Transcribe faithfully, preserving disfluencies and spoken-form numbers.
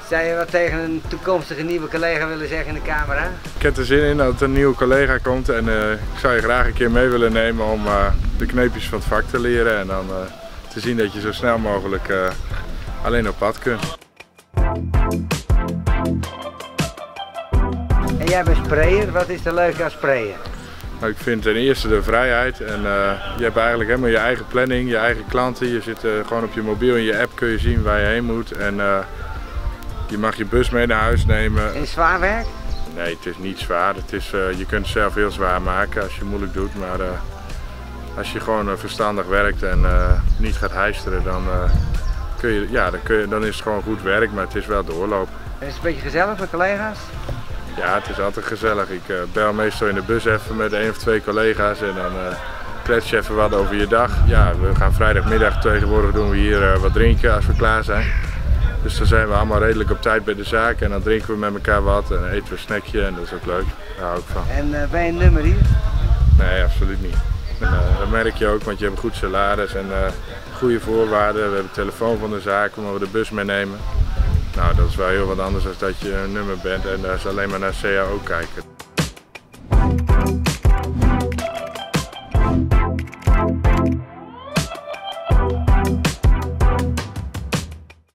Zou je wat tegen een toekomstige nieuwe collega willen zeggen in de camera? Ik heb er zin in dat een nieuwe collega komt en uh, ik zou je graag een keer mee willen nemen om uh, de kneepjes van het vak te leren en dan uh, te zien dat je zo snel mogelijk uh, alleen op pad kunt. En jij bent sprayer, wat is er leuk aan sprayen? Nou, ik vind ten eerste de vrijheid en uh, je hebt eigenlijk helemaal je eigen planning, je eigen klanten. Je zit uh, gewoon op je mobiel in je app kun je zien waar je heen moet en uh, je mag je bus mee naar huis nemen. Is het zwaar werk? Nee, het is niet zwaar. Het is, uh, je kunt het zelf heel zwaar maken als je moeilijk doet, maar uh, als je gewoon uh, verstandig werkt en uh, niet gaat heisteren, dan, uh, kun je, ja, dan, kun je, dan is het gewoon goed werk, maar het is wel doorloop. Is het een beetje gezellig met collega's? Ja, het is altijd gezellig. Ik uh, bel meestal in de bus even met één of twee collega's en dan uh, klets je even wat over je dag. Ja, we gaan vrijdagmiddag tegenwoordig doen we hier uh, wat drinken als we klaar zijn. Dus dan zijn we allemaal redelijk op tijd bij de zaak en dan drinken we met elkaar wat en eten we een snackje en dat is ook leuk. Daar hou ik van. En uh, ben je een nummer hier? Nee, absoluut niet. En, uh, dat merk je ook, want je hebt een goed salaris en uh, goede voorwaarden. We hebben de telefoon van de zaak, we mogen de bus meenemen. Nou, dat is wel heel wat anders dan dat je een nummer bent en daar is alleen maar naar C A O kijken.